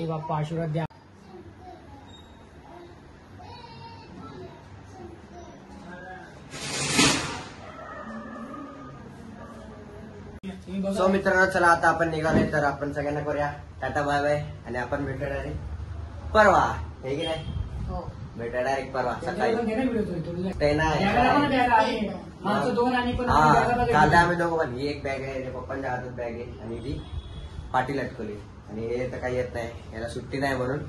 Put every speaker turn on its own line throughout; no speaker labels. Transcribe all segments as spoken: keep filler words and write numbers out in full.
बाप्पा आशीर्वाद द्या.
सो मित्रांनो, चला आता आपण निघालोय, तर आपण सगळ्यांना करूया टाटा बाय बाय आणि आपण भेटूया डायरेक्ट परवा. हे की नाही, भेटूया डायरेक्ट परवा सकाळी. ते नाही काल आम्ही दोघं पण, ही एक बॅग आहे, पप्पांच्या हातात बॅग आहे आणि ती पाठी लटकवली आणि हे तर काही येत नाही, याला सुट्टी नाही म्हणून.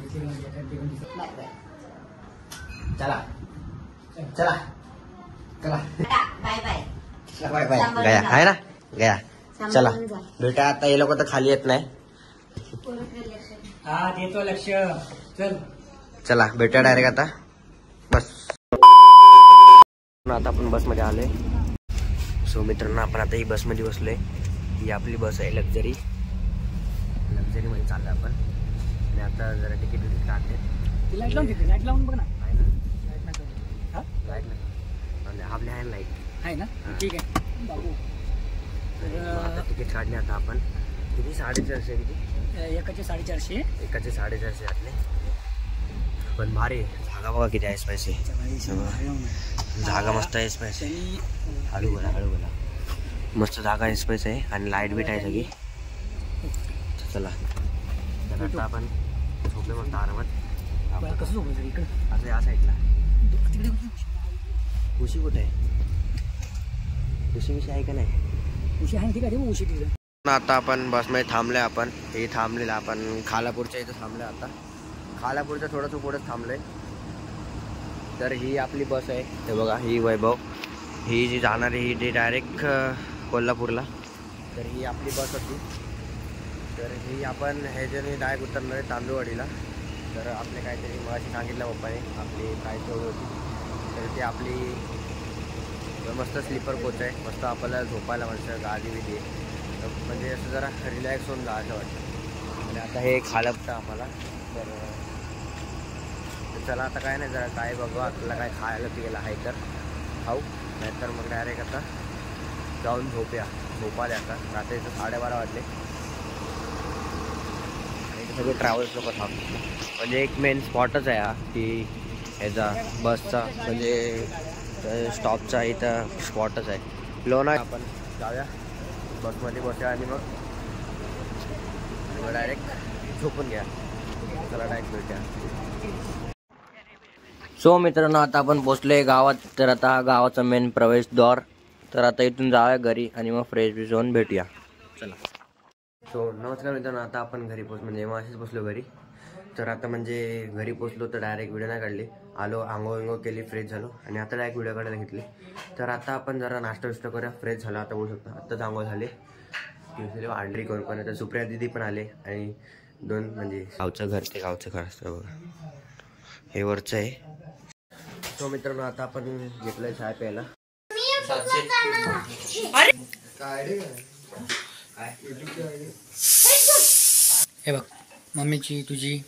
चला चला चला
बाय बाय
बाय बाय गया आहे ना, गया. चला भेटा आता, हे लोक तर खाली येत नाही.
हा देतो लक्ष. चल
चला भेटा डायरेक्ट आता बस. आता आपण बसमध्ये आलोय. सो मित्रांनो, आपण आता ही बसमध्ये बसलोय. ही आपली बस आहे लक्झरी. लक्झरी मध्ये चाललोय आपण आणि आता जरा तिकीट विकीट काढते.
लाईट लावून घेते, लाईट लावून बघ ना.
आहे ना लाईट नाही आपली आहे लाईट
आहे ना, ठीक आहे बाबू.
आता तिकीट काढले आता आपण. किती साडेचारशे किती
एकाचे साडेचारशे
एकाचे साडेचारशे घातले. पण भारी जागा बघा किती आहे स्पायसी. जागा मस्त आहे स्पायसी. हळू बोला हळू बोला. मस्त जागा आहे स्पायसी आहे आणि लाईट बीट आहे सगळी. चला तर आता आपण झोपले मस्त आरामात.
कसं झोपायचं इकडे
असं या साईडला. उशी कुठे आहे? उशी विषय आहे का नाही?
उशी आहे ठीक आहे उशी तिथं.
आता आपण बसमध्ये थांबलोय. आपण हे थांबलेलं आपण खालापूरच्या इथं थांबलोय. आता खालापूरच्या थोडंसं पुढेच थांबलोय. तर ही आपली बस आहे, हे बघा ही वैभव. ही जी जाणार आहे ही डायरेक्ट कोल्हापूरला. तर ही आपली बस होती. तर ही आपण ह्याच्याने डायरेक्ट उतरणार आहे तांदूळवाडीला. तर आपले काहीतरी मगाशी सांगितलं पप्पाने आपली काय सोय होती. तर ती आपली मस्त स्लीपर कोच आहे. मस्त आपल्याला झोपायला म्हणतं, गादी बिदी आहे, म्हणजे असं जरा रिलॅक्स होऊन जायचं वाटतं. आणि आता हे खायला बघतं आम्हाला. तर चला आता काय नाही, जरा काय बघू आपल्याला काय खायला पियला आहे तर खाऊ, नाहीतर मग डायरेक्ट आता जाऊन झोपूया. झोपाले आता रात्रीचं साडेबारा वाजले. आणि सगळे ट्रॅव्हल्स लोक थांबतो. म्हणजे एक मेन स्पॉटच आहे हा की ह्याचा बसचा, म्हणजे स्टॉपचा इथं स्पॉटच आहे. लोणा आपण जाऊया बसमध्ये बसूया आणि मग डायरेक्ट झोपून घ्या. चला डायरेक्ट भेटूया. सो मित्रांनो, आता आपण पोचलोय गावात. तर आता गावाचा मेन प्रवेशद्वार. तर आता इथून जाऊया घरी आणि मग फ्रेश ब्रेश होऊन भेटूया. चला. सो नमस्कार मित्रांनो, आता आपण घरी पोच म्हणजे माशीच पोचलो घरी. तर आता म्हणजे घरी पोचलो तर डायरेक्ट व्हिडिओ नाही काढली. आलो, आंघोळ विंघोळ केली, फ्रेश झालो आणि आता डायरेक्ट व्हिडिओ काढायला घेतली. तर आता आपण जरा नाश्ता विष्टा करूया. फ्रेश झाला आता बोलू शकता. आत्ताच आंघोळ झाले. आंड्री करून पण आता सुप्रिया दिदी पण आले आणि दोन म्हणजे गावचं घर, ते गावचं घर असतं बघा, हे वरचं आहे. सो मित्रांनो, आता आपण घेतलंय चहा प्यायला.
हे बघ मम्मीची तुझी.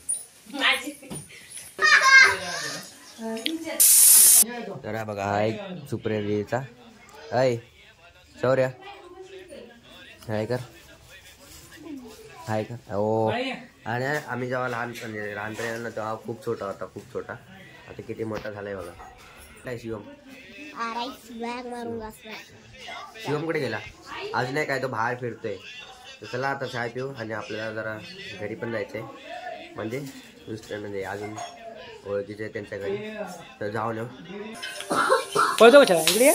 तर बघा हा एक सुप्रिया दिदीचा आहे. शौर्या हाय कर हाय कर. हो. आणि आम्ही जेव्हा लहान म्हणजे लहानपणी आलो ना तेव्हा खूप छोटा होता, खूप छोटा. आता किती मोठा झालाय बघा. काय शिवम शिवम कुठे गेला? आज नाही काय, तो बाहेर फिरतोय. तर चला आता चहा पिऊ आणि आपल्याला जरा घरी पण जायचंय. म्हणजे दुसऱ्या म्हणजे अजून ओळखीचे त्यांच्या घरी, तर जाऊन येऊ.
पळतो का इकडे?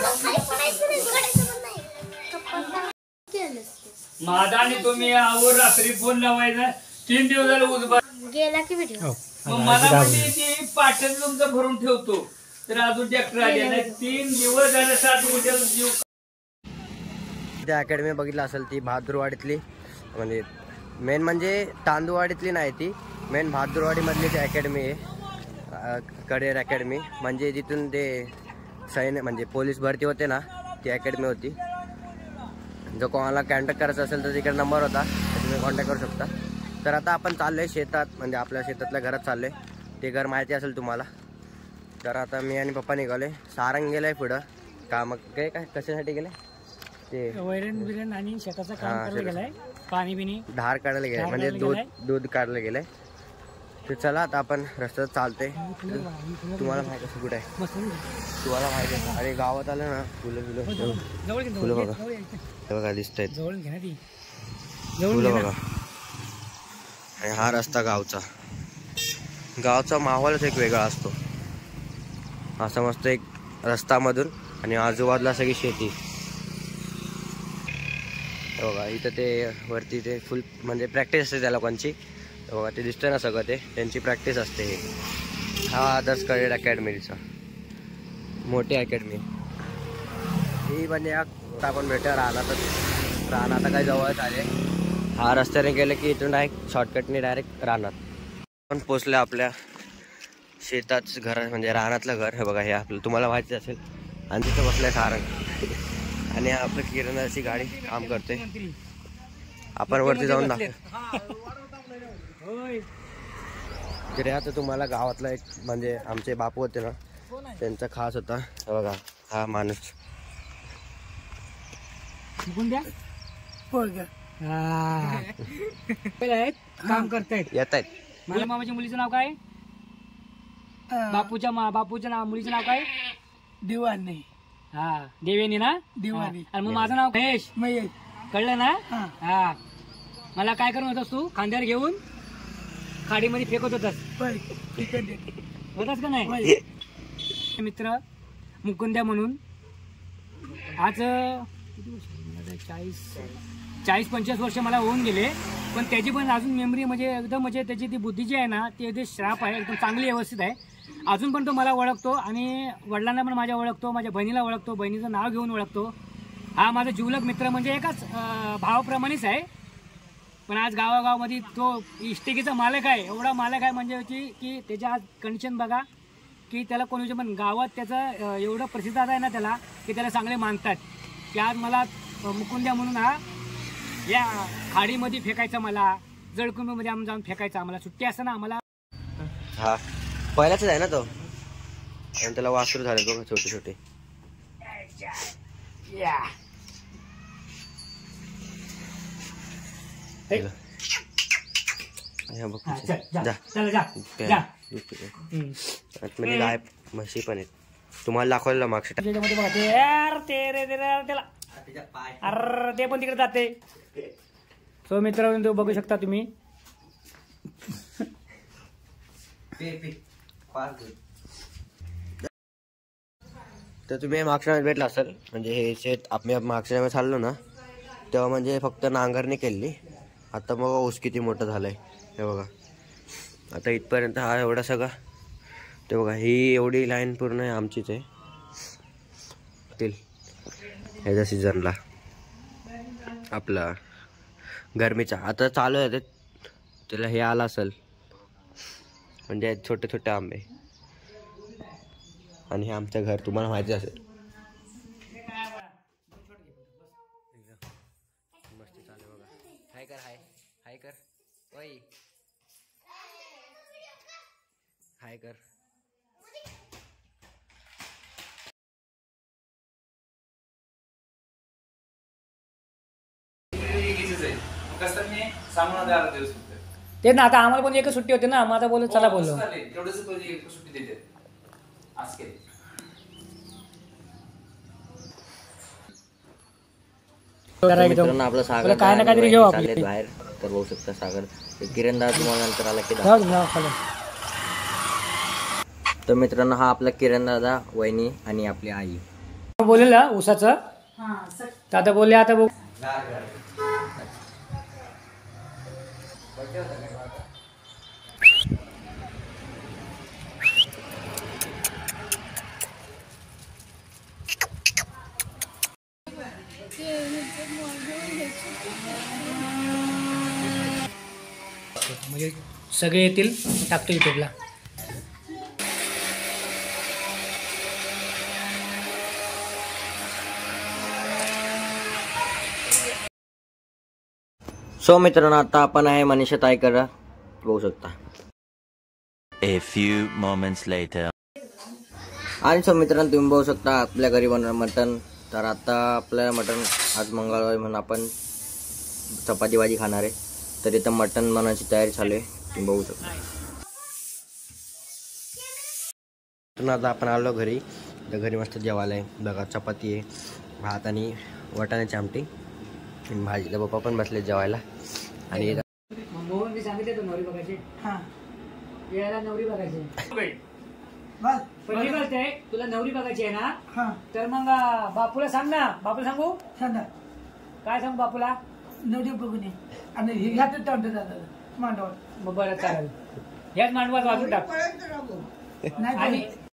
माझा आणि तुम्ही आवर रात्री फोन लावायचा. तीन दिवस झाले उजबा
गेला की व्हिडिओ.
मग मला म्हणजे ती पाठण तुमचं भरून ठेवतो. तर अजून ट्रॅक्टर आले नाही. तीन दिवस झाले, सात उद्या जीव.
त्या अकॅडमी बघितलं असेल ती बहादूरवाडीतली, म्हणजे मेन म्हणजे तांदूळवाडीतली नाही, ती मेन बहादूरवाडीमधली ती अकॅडमी आहे. करिअर अकॅडमी म्हणजे जिथून ते सैन्य म्हणजे पोलीस भरती होते ना, ती अकॅडमी होती. जो कोणाला कॉन्टॅक्ट करायचा असेल तर तिकडे नंबर होता, तर तुम्ही कॉन्टॅक्ट करू शकता. तर आता आपण चाललोय शेतात, म्हणजे आपल्या शेतातल्या घरात चाललोय. ते घर माहिती असेल तुम्हाला. तर आता मी आणि पप्पा निघाले. सारंग गेलाय पुढं काम. काय काय कशासाठी गेले? ते
वैरण बिरण आणि शेताचं काम करायला गेलाय.
पाणी बिनी
धार काढायला गेले
धार
म्हणजे
काढायला
दूध
गेलंय?
दूध काढायला गेलंय. तर चला आता आपण रस्त्यात चालते. तुम्हाला माहिती असं कुठे आहे?
मस्त
तुम्हाला माहिती आहे? अरे गावात आलं ना फुलं फुलं
जवळ घे,
फुलं
जवळ घे,
बघा.
जवळ घे.
हे बघा दिसत आहेत
जवळ घे ना ती जवळ
फुलं
घे
बघा.
ना.
आणि हा रस्ता गावचा गावचा माहोलच एक वेगळा असतो. असा मस्त एक रस्तामधून आणि आजूबाजूला सगळी शेती. हे बघा इथं ते वरती ते फुल म्हणजे प्रॅक्टिस असते त्या लोकांची. हे बघा ते दिसतंय ना सगळं ते त्यांची प्रॅक्टिस असते. हे हा आदर्श करिअर अकॅडमीचा मोठी अकॅडमी ही म्हणजे आता आपण भेटूया राहणारच राहणार. आता काय जवळच आले. हा रस्त्याने गेलं की इथून डायरेक्ट शॉर्टकटने डायरेक्ट राहणार. पण पोचलं आपल्या शेताच घर म्हणजे रानातलं घर. हे बघा हे आपलं तुम्हाला माहिती असेल. आणि तिथं बसलंय सारंग आणि आपलं किराणाची गाडी काम करते. आपण वरती जाऊन दाखव. तरी आता तुम्हाला गावातला एक म्हणजे आमचे बापू होते ना त्यांचा खास होता. हे बघा हा माणूस
द्या आहेत काम करतायत.
येत आहेत.
माझ्या मामाच्या मुलीचं नाव काय? बापूच्या मा बापूच्या नाव मुलीचं नाव काय?
दिवाणी.
हा देवेनी ना
दिवाणी.
आणि मग माझं नाव महेश.
महेश.
कळलं ना?
हा.
हा मला काय करून होतास तू? खांद्यावर घेऊन खाडीमध्ये फेकत होतास
होय. तिकडे.
होतास का नाही? मित्र मुकुंद्या म्हणून आज किती वर्ष? चाळीस चाळीस पंचवीस वर्ष मला होऊन गेले. पण त्याची पण अजून मेमरी म्हणजे एकदम म्हणजे त्याची ती बुद्धी जी आहे ना ती अगदी श्राप आहे. एकदम चांगली व्यवस्थित आहे. अजून पण तो मला ओळखतो आणि वडिलांना पण माझ्या ओळखतो. माझ्या बहिणीला ओळखतो. बहिणीचं नाव घेऊन ओळखतो. हा माझा जिवलग मित्र म्हणजे एकाच भावाप्रमाणेच आहे. पण आज गावागावामध्ये तो इष्टिकेचा मालक आहे. एवढा मालक आहे म्हणजे की की त्याच्या आज कंडिशन बघा की त्याला कोणी पण गावात त्याचं एवढं प्रसिद्ध आहे ना त्याला की त्याला चांगले मानतात. की आज मला मुकुंद्या म्हणून हा या खाडीमध्ये फेकायचं. मला जळकुंभीमध्ये आम्ही जाऊन फेकायचं. आम्हाला सुट्टी असतं ना आम्हाला.
हा पहिलाच आहे ना तो आणि त्याला वासरू झाले बघा छोटे छोटे.
या
म्हणजे गाय म्हशी पण आहेत. तुम्हाला दाखवलेलं मागच्या
त्याला अरे ते पण तिकडे जाते. सो मित्रांनो तो बघू शकता तुम्ही.
तर तुम्ही मागच्या वेळेस भेटला असेल म्हणजे हे शेत आम्ही मागच्या वेळेस चाललो ना तेव्हा म्हणजे फक्त नांगरणी केली. आता मग ऊस किती मोठं झालंय हे बघा. आता इथपर्यंत हा एवढा सगळा ते बघा ही एवढी लाईन पूर्ण आहे आमचीच आहे. ह्याच्या सीझनला आपला गरमीचा आता चालू आहे त्याला हे आलं असेल म्हणजे छोटे छोटे आंबे. आणि हे आमचं घर तुम्हाला माहिती असेल. मस्त चालू बघा. हाय कर हाय हाय कर ओय हाय कर.
ते ना आता आम्हाला पण एकच सुट्टी होती ना. मग आता बोललो चला बोललो.
मित्रांनो आपलं सागर
काय ना काहीतरी घेऊ आपले
चाललेत बाहेर. तर बघू शकता सागर किरणदार तुम्हाला नंतर आला की तर मित्रांनो हा आपला किरण दादा वहिनी आणि आपली आई
बोललेला ऊसाचं. तर आता बोलले आता बघ म्हणजे सगळे येतील टाकतो युट्यूबला.
सो मित्रांनो आता आपण आहे मनीषा ताईकर बघू शकता.
A few moments later.
आणि सो मित्रांनो तुम्ही बघू शकता आपल्या घरी बनवणार मटण. तर आता आपल्याला मटण आज मंगळवार म्हणून आपण चपाती भाजी खाणार आहे. तर इथं मटण बनायची तयारी चालू आहे, तुम्ही बघू शकता. तर आता आपण आलो घरी. तर घरी मस्त जेवायला आहे बघा, चपाती आहे, भात आणि वाटाण्याची आमटी आणि भाजी. तर पप्पा पण बसले जेवायला. आणि
मोहन मी सांगितले तो नवरी बघायची,
हा
याला नवरी बघायची.
बस
पहिली गोष्ट आहे, तुला नवरी बघायची आहे ना,
हा
तर मग बापूला सांग ना. बापूला सांगू
सांगा
काय सांगू बापूला?
नवरी बघून ये आणि हे घ्यात तोंड जातात मांडवात.
मग बरं चालेल, ह्याच मांडवात वाजून टाक.
नाही
आणि
तर-